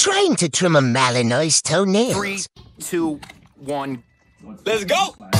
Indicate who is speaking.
Speaker 1: trying to trim a Malinois toenails.
Speaker 2: 3, 2, 1. Let's go!